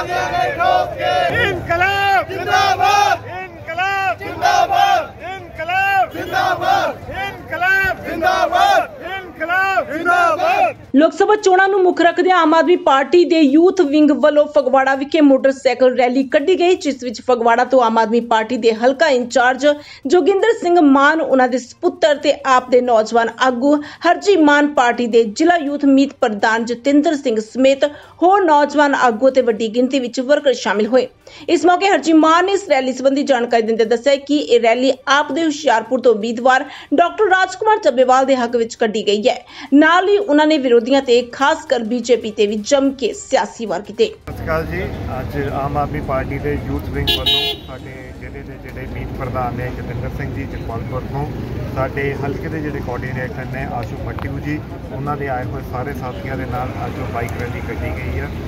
देंगे ठोक के। इनकलाब जिंदाबाद, इनकलाब जिंदाबाद, इनकलाब जिंदाबाद, इनकलाब जिंदाबाद, इनकलाब जिंदाबाद। ਲੋਕ ਸਭਾ ਚੋਣਾਂ ਨੂੰ ਮੁੱਖ ਰੱਖਦਿਆਂ ਆਮ ਆਦਮੀ ਪਾਰਟੀ ਦੇ ਯੂਥ ਵਿੰਗ ਵੱਲੋਂ ਫਗਵਾੜਾ ਵਿਖੇ ਮੋਟਰਸਾਈਕਲ ਰੈਲੀ ਕੱਢੀ ਗਈ, ਜਿਸ ਵਿੱਚ ਫਗਵਾੜਾ ਤੋਂ ਆਮ ਆਦਮੀ ਪਾਰਟੀ ਦੇ ਹਲਕਾ ਇੰਚਾਰਜ ਜੋਗਿੰਦਰ ਸਿੰਘ ਮਾਨ, ਉਹਨਾਂ ਦੇ ਸਪੁੱਤਰ ਤੇ ਆਪ ਦੇ ਨੌਜਵਾਨ ਆਗੂ ਹਰਜੀ ਮਾਨ, ਪਾਰਟੀ ਦੇ ਜ਼ਿਲ੍ਹਾ ਯੂਥ ਮੀਤ ਪ੍ਰਧਾਨ ਜਤਿੰਦਰ ਸਿੰਘ ਸਮੇਤ ਹੋਰ ਨੌਜਵਾਨ ਆਗੂ ਤੇ ਵੱਡੀ ਗਿਣਤੀ ਵਿੱਚ ਵਰਕਰ ਸ਼ਾਮਿਲ ਹੋਏ। ਇਸ ਮੌਕੇ ਹਰਜੀ ਮਾਨ ਨੇ ਇਸ ਰੈਲੀ ਸੰਬੰਧੀ ਜਾਣਕਾਰੀ ਦਿੰਦੇ ਦੱਸਿਆ ਕਿ ਇਹ ਰੈਲੀ ਆਪ ਦੇ ਹੁਸ਼ਿਆਰਪੁਰ ਤੋਂ ਉਮੀਦਵਾਰ ਡਾਕਟਰ ਰਾਜਕੁਮਾਰ ਚੱਬੇਵਾਲ ਦੇ ਹੱਕ ਵਿੱਚ ਕੱਢੀ ਗਈ ਹੈ। ਨਾਲ ਹੀ ਉਹਨਾਂ ਨੇ ਵਿਰੋਧੀਆਂ ਤੇ ਖਾਸ ਕਰ ਬੀਜੇਪੀ ਤੇ ਵੀ ਜੰਮ ਕੇ ਸਿਆਸੀ ਵਾਰ ਕੀਤੇ। ਸਤਿ ਸ਼੍ਰੀ ਅਕਾਲ ਜੀ। ਅੱਜ ਆਮ ਆਦਮੀ ਪਾਰਟੀ ਦੇ ਯੂਥ ਵਿੰਗ ਵੱਲੋਂ ਸਾਡੇ ਜ਼ਿਲ੍ਹੇ ਦੇ ਜਿਹੜੇ ਮੀਤ ਪ੍ਰਧਾਨ ਨੇ ਜਤਿੰਦਰ ਸਿੰਘ ਜੀ ਜਗਪਾਲਪੁਰ ਤੋਂ, ਸਾਡੇ ਹਲਕੇ ਦੇ ਜਿਹੜੇ ਕੋਆਰਡੀਨੇਟਰ ਨੇ ਆਸ਼ੂ ਮੱਟੀੂ ਜੀ, ਉਹਨਾਂ ਦੇ ਆਏ ਹੋਏ ਸਾਰੇ ਸਾਥੀਆਂ ਦੇ ਨਾਲ ਅੱਜ ਉਹ ਬਾਈਕ ਰੈਲੀ ਕੱਢੀ ਗਈ ਹੈ।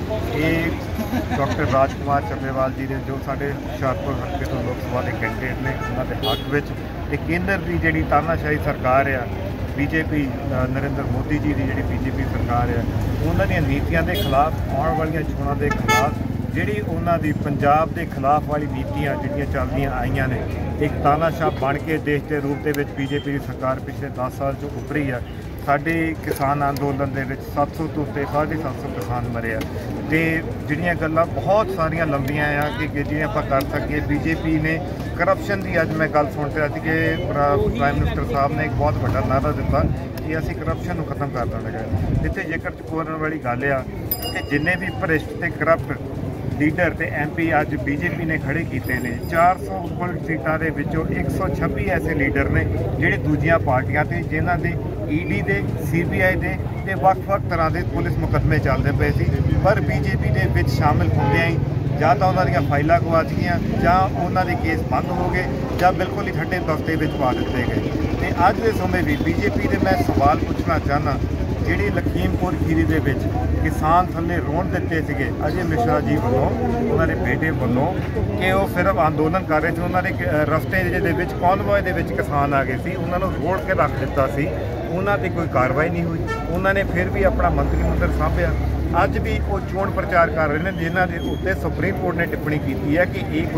ਇਹ ਡਾਕਟਰ ਰਾਜਕੁਮਾਰ ਚੱਬੇਵਾਲ ਜੀ ਦੇ ਜੋ ਸਾਡੇ ਹੁਸ਼ਿਆਰਪੁਰ ਹਲਕੇ ਤੋਂ ਲੋਕ ਸਭਾ ਦੇ ਕੈਂਡੀਡੇਟ ਨੇ, ਉਹਨਾਂ ਦੇ ਹੱਕ ਵਿੱਚ ਤੇ ਕੇਂਦਰ ਦੀ ਜਿਹੜੀ ਤਾਨਾਸ਼ਾਹੀ ਸਰਕਾਰ ਆ, ਬੀਜੇਪੀ ਨਰਿੰਦਰ ਮੋਦੀ ਜੀ ਦੀ ਜਿਹੜੀ ਬੀਜੇਪੀ ਸਰਕਾਰ ਹੈ, ਉਹਨਾਂ ਦੀਆਂ ਨੀਤੀਆਂ ਦੇ ਖਿਲਾਫ, ਆਉਣ ਵਾਲੀਆਂ ਚੋਣਾਂ ਦੇ ਖਿਲਾਫ, ਜਿਹੜੀ ਉਹਨਾਂ ਦੀ ਪੰਜਾਬ ਦੇ ਖਿਲਾਫ ਵਾਲੀ ਨੀਤੀਆਂ ਜਿਹੜੀਆਂ ਚੱਲਦੀਆਂ ਆਈਆਂ ਨੇ, ਇੱਕ ਤਾਨਾਸ਼ਾਹ ਬਣ ਕੇ ਦੇਸ਼ ਦੇ ਰੂਪ ਦੇ ਵਿੱਚ ਬੀਜੇਪੀ ਦੀ ਸਰਕਾਰ ਪਿਛਲੇ 10 ਸਾਲ 'ਚ ਉੱਭਰੀ ਆ। ਸਾਡੇ ਕਿਸਾਨ ਅੰਦੋਲਨ ਦੇ ਵਿੱਚ 700 ਤੋਂ ਉੱਤੇ 750 ਕਿਸਾਨ ਮਰੇ ਆ, ਤੇ ਜਿਹੜੀਆਂ ਗੱਲਾਂ ਬਹੁਤ ਸਾਰੀਆਂ ਲੰਬੀਆਂ ਆ ਕਿ ਜਿਹੜੀਆਂ ਆਪਾਂ ਕਰ ਸਕੀਏ। ਬੀਜੇਪੀ ਨੇ ਕਰਪਸ਼ਨ ਦੀ, ਅੱਜ ਮੈਂ ਗੱਲ ਸੁਣ ਰਿਹਾ ਸੀ ਕਿ ਪ੍ਰਾਈਮ ਮਿਨਿਸਟਰ ਸਾਹਿਬ ਨੇ ਇੱਕ ਬਹੁਤ ਵੱਡਾ ਨਾਅਰਾ ਦਿੱਤਾ ਕਿ ਅਸੀਂ ਕਰਪਸ਼ਨ ਨੂੰ ਖਤਮ ਕਰ ਦੇਣਾ। ਜਿੱਥੇ ਜ਼ਿਕਰ ਚੁੱਕਣ ਵਾਲੀ ਗੱਲ ਆ ਕਿ ਜਿੰਨੇ ਵੀ ਭ੍ਰਿਸ਼ਟ ਤੇ ਕਰਪਟ ਲੀਡਰ ਤੇ MP ਅੱਜ ਬੀਜੇਪੀ ਨੇ ਖੜੇ ਕੀਤੇ ਨੇ, 400 ਉੱਪਰ ਸੀਟਾਂ ਦੇ ਵਿੱਚੋਂ 126 ਐਸੇ ਲੀਡਰ ਨੇ ਜਿਹੜੇ ਦੂਜੀਆਂ ਪਾਰਟੀਆਂ ਤੇ, ਜਿਨ੍ਹਾਂ ਦੇ ED ਦੇ, CBI ਦੇ ਤੇ ਵੱਖ-ਵੱਖ ਤਰ੍ਹਾਂ ਦੇ ਪੁਲਿਸ ਮੁਕੱਦਮੇ ਚੱਲਦੇ ਪਏ ਸੀ, ਪਰ ਬੀਜੇਪੀ ਦੇ ਵਿੱਚ ਸ਼ਾਮਿਲ ਹੁੰਦਿਆਂ ਹੀ ਜਾਂ ਤਾਂ ਉਹਨਾਂ ਦੀਆਂ ਫਾਈਲਾਂ ਗਵਾਚ ਗਈਆਂ, ਜਾਂ ਉਹਨਾਂ ਦੇ ਕੇਸ ਬੰਦ ਹੋ ਗਏ, ਜਾਂ ਬਿਲਕੁਲ ਹੀ ਠੰਡੇ ਬਸਤੇ ਵਿੱਚ ਪਾ ਦਿੱਤੇ ਗਏ। ਤੇ ਅੱਜ ਦੇ ਸਮੇਂ ਵੀ ਬੀਜੇਪੀ ਦੇ ਮੈਂ ਸਵਾਲ ਪੁੱਛਣਾ ਚਾਹੁੰਦਾ, ਜਿਹੜੀ ਲਖੀਮਪੁਰ ਖੀਰੀ ਦੇ ਵਿੱਚ ਕਿਸਾਨ ਥੱਲੇ ਰੋਣ ਦਿੱਤੇ ਸੀਗੇ ਅਜੇ ਮਿਸ਼ਰਾ ਜੀ ਵੱਲੋਂ, ਉਹਨਾਂ ਦੇ ਬੇਟੇ ਵੱਲੋਂ, ਕਿ ਉਹ ਸਿਰਫ ਅੰਦੋਲਨ ਕਰ ਰਹੇ ਸੀ, ਉਹਨਾਂ ਦੇ ਰਸਤੇ ਦੇ ਵਿੱਚ ਕੌਨਵੋਏ ਦੇ ਵਿੱਚ ਕਿਸਾਨ ਆ ਗਏ ਸੀ, ਉਹਨਾਂ ਨੂੰ ਰੋੜ ਕੇ ਰੱਖ ਦਿੱਤਾ ਸੀ, ਉਹਨਾਂ 'ਤੇ ਕੋਈ ਕਾਰਵਾਈ ਨਹੀਂ ਹੋਈ। ਉਹਨਾਂ ਨੇ ਫਿਰ ਵੀ ਆਪਣਾ ਮੰਤਰੀ ਮੰਡਲ ਸਾਂਭਿਆ। ਅੱਜ ਵੀ ਉਹ ਚੋਣ ਪ੍ਰਚਾਰ ਕਰ ਰਹੇ ਨੇ, ਜਿਨ੍ਹਾਂ ਦੇ ਉੱਤੇ ਸੁਪਰੀਮ ਕੋਰਟ ਨੇ ਟਿੱਪਣੀ ਕੀਤੀ ਹੈ ਕਿ ਇਹ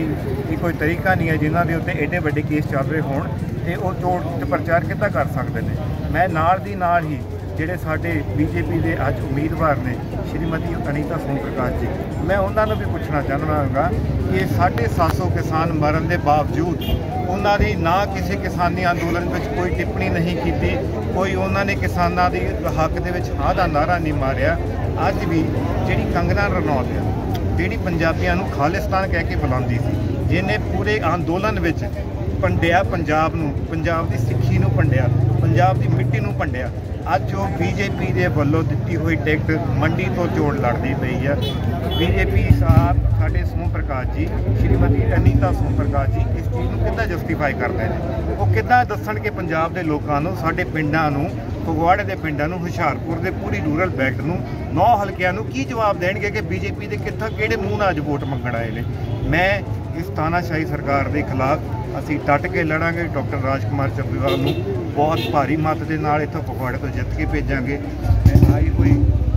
ਕੋਈ ਤਰੀਕਾ ਨਹੀਂ ਹੈ ਜਿਨ੍ਹਾਂ ਦੇ ਉੱਤੇ ਐਡੇ ਵੱਡੇ ਕੇਸ ਚੱਲ ਰਹੇ ਹੋਣ ਤੇ ਉਹ ਚੋਣ ਪ੍ਰਚਾਰ ਕਿੱਦਾਂ ਕਰ ਸਕਦੇ ਨੇ। ਮੈਂ ਨਾਲ ਦੀ ਨਾਲ ਹੀ ਜਿਹੜੇ ਸਾਡੇ ਬੀਜੇਪੀ ਦੇ ਅੱਜ ਉਮੀਦਵਾਰ ਨੇ ਸ਼੍ਰੀਮਤੀ ਅਨੀਤਾ ਸੋਮ ਪ੍ਰਕਾਸ਼ ਜੀ, ਮੈਂ ਉਹਨਾਂ ਨੂੰ ਵੀ ਪੁੱਛਣਾ ਚਾਹੁੰਦਾ ਹਾਂ ਕਿ 750 ਕਿਸਾਨ ਮਰਨ ਦੇ ਬਾਵਜੂਦ ਉਹਨਾਂ ਦੀ ਨਾ ਕਿਸੇ ਕਿਸਾਨੀ ਅੰਦੋਲਨ ਵਿੱਚ ਕੋਈ ਟਿੱਪਣੀ ਨਹੀਂ ਕੀਤੀ, ਕੋਈ ਉਹਨਾਂ ਨੇ ਕਿਸਾਨਾਂ ਦੇ ਹੱਕ ਦੇ ਵਿੱਚ ਹਾਂ ਦਾ ਨਾਅਰਾ ਨਹੀਂ ਮਾਰਿਆ। ਅੱਜ ਵੀ ਜਿਹੜੀ ਕੰਗਨਾ ਰਣੌਤ ਆ, ਜਿਹੜੀ ਪੰਜਾਬੀਆਂ ਨੂੰ ਖਾਲਿਸਤਾਨ ਕਹਿ ਕੇ ਬੁਲਾਉਂਦੀ ਸੀ, ਜਿਹਨੇ ਪੂਰੇ ਅੰਦੋਲਨ ਵਿੱਚ ਭੰਡਿਆ ਪੰਜਾਬ ਨੂੰ, ਪੰਜਾਬ ਦੀ ਸਿੱਖੀ ਨੂੰ ਭੰਡਿਆ, ਪੰਜਾਬ ਦੀ ਮਿੱਟੀ ਨੂੰ ਭੰਡਿਆ, ਅੱਜ ਉਹ ਬੀਜੇਪੀ ਦੇ ਵੱਲੋਂ ਦਿੱਤੀ ਹੋਈ ਟਿਕਟ ਮੰਡੀ ਤੋਂ ਚੋਣ ਲੜਦੀ ਪਈ ਆ। ਬੀਜੇਪੀ ਸਾਹਿਬ ਸਾਡੇ ਸੋਮ ਪ੍ਰਕਾਸ਼ ਜੀ, ਸ਼੍ਰੀਮਤੀ ਅਨੀਤਾ ਸੋਮ ਪ੍ਰਕਾਸ਼ ਜੀ ਇਸ ਚੀਜ਼ ਨੂੰ ਕਿੱਦਾਂ ਜਸਟੀਫਾਈ ਕਰਦੇ ਨੇ? ਉਹ ਕਿੱਦਾਂ ਦੱਸਣਗੇ ਪੰਜਾਬ ਦੇ ਲੋਕਾਂ ਨੂੰ, ਸਾਡੇ ਪਿੰਡਾਂ ਨੂੰ, ਫਗਵਾੜੇ ਦੇ ਪਿੰਡਾਂ ਨੂੰ, ਹੁਸ਼ਿਆਰਪੁਰ ਦੇ ਪੂਰੀ ਰੂਰਲ ਬੈਲਟ ਨੂੰ, 9 ਹਲਕਿਆਂ ਨੂੰ ਕੀ ਜਵਾਬ ਦੇਣਗੇ ਕਿ ਬੀਜੇਪੀ ਦੇ ਕਿਹੜੇ ਮੂੰਹ ਨਾਲ ਅੱਜ ਵੋਟ ਮੰਗਣ ਆਏ ਨੇ? ਮੈਂ ਇਸ ਤਾਨਾਸ਼ਾਹੀ ਸਰਕਾਰ ਦੇ ਖਿਲਾਫ ਅਸੀਂ ਡਟ ਕੇ ਲੜਾਂਗੇ। ਡਾਕਟਰ ਰਾਜਕੁਮਾਰ ਚੱਬੇਵਾਲ ਨੂੰ ਬਹੁਤ ਭਾਰੀ ਮੱਤ ਦੇ ਨਾਲ ਇੱਥੋਂ ਫਗਵਾੜੇ ਤੋਂ ਜਿੱਤ ਕੇ ਭੇਜਾਂਗੇ। ਮੈਂ ਆਈ ਹੋਈ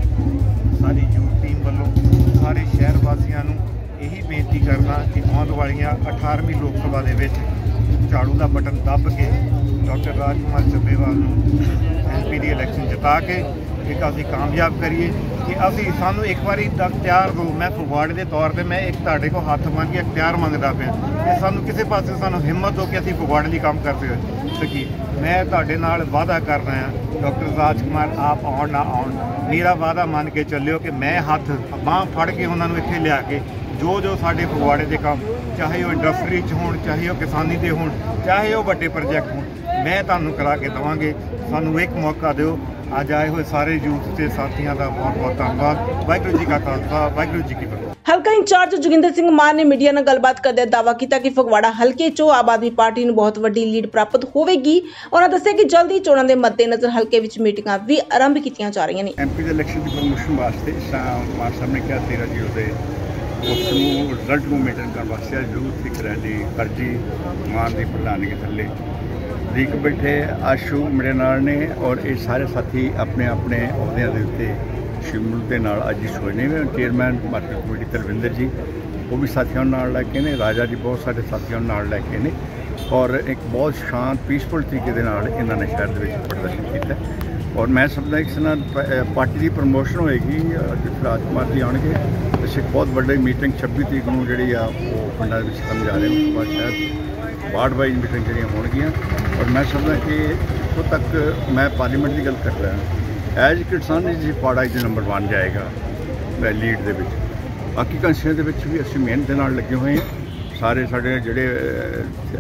ਸਾਰੀ ਯੂਥ ਟੀਮ ਵੱਲੋਂ ਸਾਰੇ ਸ਼ਹਿਰ ਵਾਸੀਆਂ ਨੂੰ ਇਹੀ ਬੇਨਤੀ ਕਰਨਾ ਕਿ ਆਉਣ ਵਾਲੀਆਂ 18ਵੀਂ ਲੋਕ ਸਭਾ ਦੇ ਵਿੱਚ ਝਾੜੂ ਦਾ ਬਟਨ ਦੱਬ ਕੇ ਡਾਕਟਰ ਰਾਜਕੁਮਾਰ ਚੱਬੇਵਾਲ ਨੂੰ MP ਦੀ ਇਲੈਕਸ਼ਨ ਜਿਤਾ ਕੇ ਇੱਕ ਅਸੀਂ ਕਾਮਯਾਬ ਕਰੀਏ। ਕਿ ਸਾਨੂੰ ਇੱਕ ਵਾਰੀ ਇਖਤਿਆਰ ਦਿਓ। ਮੈਂ ਫਗਵਾੜੇ ਦੇ ਤੌਰ 'ਤੇ ਮੈਂ ਇੱਕ ਤੁਹਾਡੇ ਕੋਲ ਹੱਥ ਮੰਗ ਕੇ ਇਖਤਿਆਰ ਮੰਗਦਾ ਪਿਆ ਕਿ ਸਾਨੂੰ ਕਿਸੇ ਪਾਸੇ ਸਾਨੂੰ ਹਿੰਮਤ ਦਿਓ ਕਿ ਅਸੀਂ ਫਗਵਾੜੇ ਲਈ ਕੰਮ ਕਰਦੇ ਸਕੀਏ। ਮੈਂ ਤੁਹਾਡੇ ਨਾਲ ਵਾਅਦਾ ਕਰ ਰਿਹਾ ਡਾਕਟਰ ਰਾਜਕੁਮਾਰ ਆਪ ਆਉਣ ਨਾ ਆਉਣ, ਮੇਰਾ ਵਾਅਦਾ ਮੰਨ ਕੇ ਚੱਲਿਓ ਕਿ ਮੈਂ ਹੱਥ ਬਾਂਹ ਫੜ ਕੇ ਉਹਨਾਂ ਨੂੰ ਇੱਥੇ ਲਿਆ ਕੇ ਜੋ ਸਾਡੇ ਫਗਵਾੜੇ ਦੇ ਕੰਮ, ਚਾਹੇ ਉਹ ਇੰਡਸਟਰੀ 'ਚ ਹੋਣ, ਚਾਹੇ ਉਹ ਕਿਸਾਨੀ ਦੇ ਹੋਣ, ਚਾਹੇ ਉਹ ਵੱਡੇ ਪ੍ਰੋਜੈਕਟ ਹੋਣ, ਮੈਂ ਤੁਹਾਨੂੰ ਕਰਾ ਕੇ ਦੇਵਾਂਗੇ। ਸਾਨੂੰ ਇੱਕ ਮੌਕਾ ਦਿਓ। ਅੱਜ ਆਏ ਹੋਏ ਸਾਰੇ ਯੂਥ ਤੇ ਸਾਥੀਆਂ ਦਾ ਬਹੁਤ ਬਹੁਤ ਧੰਨਵਾਦ। ਵਾਹਿਗੁਰੂ ਜੀ ਕਾ ਖਾਲਸਾ, ਵਾਹਿਗੁਰੂ ਜੀ ਕੀ ਫਤਿਹ। ਹਲਕਾ ਇੰਚਾਰਜ ਜੋਗਿੰਦਰ ਸਿੰਘ ਮਾਨ ਨੇ ਮੀਡੀਆ ਨਾਲ ਗੱਲਬਾਤ ਕਰਦਿਆਂ ਦਾਅਵਾ ਕੀਤਾ ਕਿ ਫਗਵਾੜਾ ਹਲਕੇ 'ਚੋਂ ਆਮ ਆਦਮੀ ਪਾਰਟੀ ਨੂੰ ਬਹੁਤ ਵੱਡੀ ਲੀਡ ਪ੍ਰਾਪਤ ਹੋਵੇਗੀ। ਉਹਨਾਂ ਦੱਸਿਆ ਕਿ ਜਲਦੀ ਚੋਣਾਂ ਦੇ ਮੱਦੇਨਜ਼ਰ ਹਲਕੇ ਵਿੱਚ ਮੀਟਿੰਗਾਂ ਵੀ ਆਰੰਭ ਕੀਤੀਆਂ ਜਾ ਰਹੀਆਂ ਨੇ। MP ਦੇ ਇਲੈਕਸ਼ਨ ਦੀ ਪ੍ਰਮੋਸ਼ਨ ਵਾਸਤੇ ਮਾਨ ਸਾਹਿਬ ਨੇ ਕਿਹਾ 13 ਜੀ ਉਹਦੇ ਉਸ ਨੂੰ ਰਿਜ਼ਲਟ ਨੂੰ ਮੇਨਟੇਨ ਕਰਨ ਵਾਸਤੇ ਜ਼ਰੂਰ ਸਿੱਖ ਰੈਲੀ ਅਰਜੀ ਮਾਨ ਦੀ ਪ੍ਰਧਾਨਗੀ ਥੱਲੇ ਲੀਕ ਬੈਠੇ ਆਸ਼ੂ ਮੇਰੇ ਨਾਲ ਨੇ, ਔਰ ਇਹ ਸਾਰੇ ਸਾਥੀ ਆਪਣੇ ਆਪਣੇ ਅਹੁਦਿਆਂ ਦੇ ਉੱਤੇ ਸ਼ਿਮਲ ਦੇ ਨਾਲ ਅੱਜ ਇਸ ਹੋਏ ਨੇ। ਚੇਅਰਮੈਨ ਮਾਰਕੀਟ ਕਮੇਟੀ ਤਰਵਿੰਦਰ ਜੀ ਉਹ ਵੀ ਸਾਥੀਆਂ ਨੂੰ ਨਾਲ ਲੈ ਕੇ ਨੇ, ਰਾਜਾ ਜੀ ਬਹੁਤ ਸਾਰੇ ਸਾਥੀਆਂ ਨੂੰ ਨਾਲ ਲੈ ਕੇ ਨੇ ਔਰ ਇੱਕ ਬਹੁਤ ਸ਼ਾਂਤ ਪੀਸਫੁਲ ਤਰੀਕੇ ਦੇ ਨਾਲ ਇਹਨਾਂ ਨੇ ਸ਼ਹਿਰ ਦੇ ਵਿੱਚ ਪ੍ਰਦਰਸ਼ਨ ਕੀਤਾ। ਔਰ ਮੈਂ ਸਮਝਦਾ ਇਸ ਨਾਲ ਪਾਰਟੀ ਦੀ ਪ੍ਰਮੋਸ਼ਨ ਹੋਏਗੀ। ਜਿਸ ਰਾਜ ਕੁਮਾਰ ਜੀ ਆਉਣਗੇ ਅਸੀਂ ਇੱਕ ਬਹੁਤ ਵੱਡੀ ਮੀਟਿੰਗ 26 ਤਰੀਕ ਨੂੰ ਜਿਹੜੀ ਆ ਉਹ ਪਿੰਡਾਂ ਦੇ ਵਿੱਚ ਕਰਨ ਜਾ ਰਹੇ ਉਸ ਤੋਂ ਬਾਅਦ ਸ਼ਾਇਦ ਵਾਰਡ ਵਾਈਜ਼ ਮੀਟਿੰਗ ਜਿਹੜੀਆਂ ਹੋਣਗੀਆਂ। ਔਰ ਮੈਂ ਸਮਝਦਾ ਕਿ ਉੱਥੋਂ ਤੱਕ ਮੈਂ ਪਾਰਲੀਮੈਂਟ ਦੀ ਗੱਲ ਕਰ ਰਿਹਾ ਐਜ ਕਿਸਾਨ ਜੀ ਪਾੜਾ ਜੀ ਨੰਬਰ 1 ਜਾਏਗਾ ਲੀਡ ਦੇ ਵਿੱਚ। ਬਾਕੀ ਕੰਸਟੀਟਿਊਂਸੀ ਦੇ ਵਿੱਚ ਵੀ ਅਸੀਂ ਮਿਹਨਤ ਦੇ ਨਾਲ ਲੱਗੇ ਹੋਏ ਹਾਂ। ਸਾਰੇ ਸਾਡੇ ਜਿਹੜੇ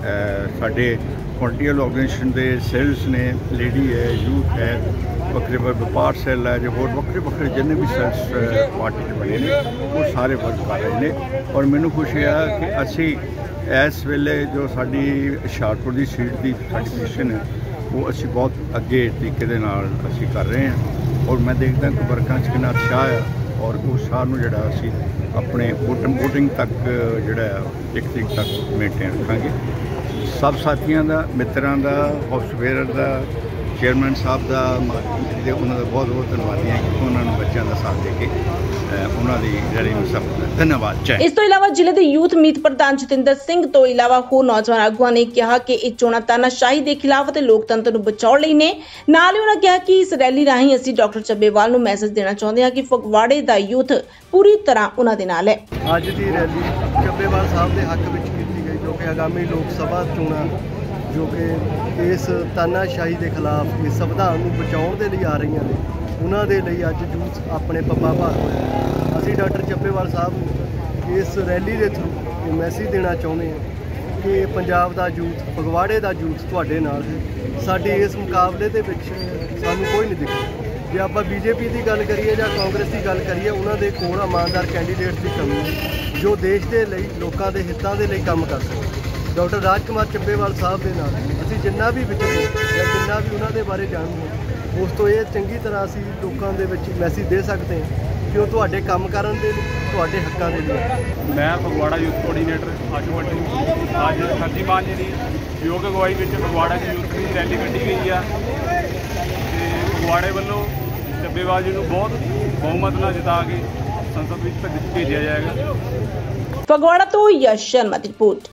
ਸਾਡੇ ਪੋਲੀਟੀਕਲ ਆਰਗੇਨਾਈਜੇਸ਼ਨ ਦੇ ਸੈੱਲਸ ਨੇ, ਲੇਡੀ ਹੈ, ਯੂਥ ਹੈ, ਵੱਖਰੇ ਵਪਾਰ ਸੈੱਲ ਹੈ, ਜੋ ਹੋਰ ਵੱਖਰੇ ਜਿੰਨੇ ਵੀ ਸੈੱਲਸ ਪਾਰਟੀ 'ਚ ਬਣੇ ਨੇ ਉਹ ਸਾਰੇ ਵਰਕ ਕਰ ਰਹੇ ਨੇ। ਔਰ ਮੈਨੂੰ ਖੁਸ਼ੀ ਹੈ ਕਿ ਅਸੀਂ ਇਸ ਵੇਲੇ ਜੋ ਸਾਡੀ ਹੁਸ਼ਿਆਰਪੁਰ ਦੀ ਸੀਟ ਦੀ ਸਾਡੀ ਪੋਜੀਸ਼ਨ ਹੈ ਉਹ ਅਸੀਂ ਬਹੁਤ ਅੱਗੇ ਤਰੀਕੇ ਦੇ ਨਾਲ ਅਸੀਂ ਕਰ ਰਹੇ ਹਾਂ। ਔਰ ਮੈਂ ਦੇਖਦਾ ਕਿ ਵਰਕਾਂ 'ਚ ਕਿੰਨਾ ਉਤਸ਼ਾਹ ਹੈ ਔਰ ਉਸ ਸਾਰ ਨੂੰ ਜਿਹੜਾ ਅਸੀਂ ਆਪਣੇ ਵੋਟਿੰਗ ਤੱਕ ਜਿਹੜਾ 1 ਤਰੀਕ ਤੱਕ ਮੇਨਟੇਨ ਰੱਖਾਂਗੇ। ਸਭ ਸਾਥੀਆਂ ਦਾ, ਮਿੱਤਰਾਂ ਦਾ, ਹਾਊਸ ਵੇਅਰ ਦਾ, ਚੇਅਰਮੈਨ ਸਾਹਿਬ ਦਾ ਤੇ ਉਹਨਾਂ ਦਾ ਬਹੁਤ ਬਹੁਤ ਧੰਨਵਾਦੀ ਹਾਂ ਕਿ ਉਹਨਾਂ ਨੂੰ ਬੱਚਿਆਂ ਦਾ ਸਾਥ ਦੇ ਕੇ ਉਹਨਾਂ ਦੀ ਜਿਹੜੀ ਸਭ ਧੰਨਵਾਦ ਚਾਹੀਦਾ। ਇਸ ਤੋਂ ਇਲਾਵਾ ਜ਼ਿਲ੍ਹੇ ਦੇ ਯੂਥ ਮੀਤ ਪ੍ਰਧਾਨ ਜਤਿੰਦਰ ਸਿੰਘ ਤੋਂ ਇਲਾਵਾ ਹੋਰ ਨੌਜਵਾਨ ਆਗੂਆਂ ਨੇ ਕਿਹਾ ਕਿ ਇਹ ਚੋਣਾਂ ਤਾਨਾਸ਼ਾਹੀ ਦੇ ਖਿਲਾਫ ਅਤੇ ਲੋਕਤੰਤਰ ਨੂੰ ਬਚਾਉਣ ਲਈ ਨੇ। ਨਾਲ ਹੀ ਉਹਨਾਂ ਕਿਹਾ ਕਿ ਇਸ ਰੈਲੀ ਰਾਹੀਂ ਅਸੀਂ ਡਾਕਟਰ ਚੱਬੇਵਾਲ ਨੂੰ ਮੈਸੇਜ ਦੇਣਾ ਚਾਹੁੰਦੇ ਹਾਂ ਕਿ ਫਗਵਾੜੇ ਦਾ ਯੂਥ ਪੂਰੀ ਤਰ੍ਹਾਂ ਉਹਨਾਂ ਦੇ ਨਾਲ ਹੈ। ਅੱਜ ਦੀ ਰੈਲੀ ਚੱਬੇਵਾਲ ਸਾਹਿਬ ਦੇ ਹੱਕ ਵਿੱਚ ਕੀਤੀ ਗਈ ਜੋ ਕਿ ਆਗਾਮੀ ਲੋਕ ਸਭਾ ਚੋਣਾਂ ਜੋ ਕਿ ਇਸ ਤਾਨਾਸ਼ਾਹੀ ਦੇ ਖਿਲਾਫ ਇਸ ਸੰਵਿਧਾਨ ਨੂੰ ਬਚਾਉਣ ਦੇ ਲਈ ਆ ਰਹੀਆਂ ਨੇ, ਉਹਨਾਂ ਦੇ ਲਈ ਅੱਜ ਯੂਥ ਆਪਣੇ ਪੱਬਾਂ ਭਾਰ ਹੋਇਆ। ਅਸੀਂ ਡਾਕਟਰ ਚੱਬੇਵਾਲ ਸਾਹਿਬ ਨੂੰ ਇਸ ਰੈਲੀ ਦੇ ਥਰੂ ਇਹ ਮੈਸੇਜ ਦੇਣਾ ਚਾਹੁੰਦੇ ਹਾਂ ਕਿ ਪੰਜਾਬ ਦਾ ਯੂਥ, ਫਗਵਾੜੇ ਦਾ ਯੂਥ ਤੁਹਾਡੇ ਨਾਲ ਹੈ। ਸਾਡੇ ਇਸ ਮੁਕਾਬਲੇ ਦੇ ਵਿੱਚ ਸਾਨੂੰ ਕੋਈ ਨਹੀਂ ਦਿਖਦਾ। ਜੇ ਆਪਾਂ ਬੀਜੇਪੀ ਦੀ ਗੱਲ ਕਰੀਏ ਜਾਂ ਕਾਂਗਰਸ ਦੀ ਗੱਲ ਕਰੀਏ, ਉਹਨਾਂ ਦੇ ਕੋਲ ਇਮਾਨਦਾਰ ਕੈਂਡੀਡੇਟਸ ਦੀ ਕਮੀ ਹੈ ਜੋ ਦੇਸ਼ ਦੇ ਲਈ, ਲੋਕਾਂ ਦੇ ਹਿੱਤਾਂ ਦੇ ਲਈ ਕੰਮ ਕਰ ਸਕਦੇ। ਡਾਕਟਰ ਰਾਜ ਕੁਮਾਰ ਚੱਬੇਵਾਲ ਸਾਹਿਬ ਦੇ ਨਾਲ ਅਸੀਂ ਜਿੰਨਾ ਵੀ ਵਿਚਰੇ ਜਾਂ ਜਿੰਨਾ ਵੀ ਉਹਨਾਂ ਦੇ ਬਾਰੇ ਜਾਣਦੇ ਉਸ ਤੋਂ ਇਹ ਚੰਗੀ ਤਰ੍ਹਾਂ ਅਸੀਂ ਲੋਕਾਂ ਦੇ ਵਿੱਚ ਮੈਸੇਜ ਦੇ ਸਕਦੇ ਹਾਂ ਕਿ ਉਹ ਤੁਹਾਡੇ ਕੰਮ ਕਰਨ ਦੇ ਲਈ, ਤੁਹਾਡੇ ਹੱਕਾਂ ਦੇ ਲਈ। ਮੈਂ ਫਗਵਾੜਾ ਯੂਥ ਕੋਆਰਡੀਨੇਟਰ ਆਸ਼ੂ ਮੱਟੂ ਅੱਜ ਸਰਜੀ ਮਾਨ ਜੀ ਦੀ ਯੋਗ ਅਗਵਾਈ ਵਿੱਚ ਫਗਵਾੜਾ ਦੀ ਯੂਥ ਦੀ ਰੈਲੀ ਕੱਢੀ ਗਈ ਆ ਤੇ ਫਗਵਾੜੇ ਵੱਲੋਂ ਚੱਬੇਵਾਲ ਜੀ ਨੂੰ ਬਹੁਤ ਬਹੁਮਤ ਨਾਲ ਜਿਤਾ ਕੇ ਸੰਸਦ ਵਿੱਚ ਭੇਜਿਆ ਜਾਏਗਾ। ਫਗਵਾੜਾ ਤੋਂ ਯਸ਼ ਸ਼ਰਮਾ ਦੀ ਰਿਪੋਰਟ।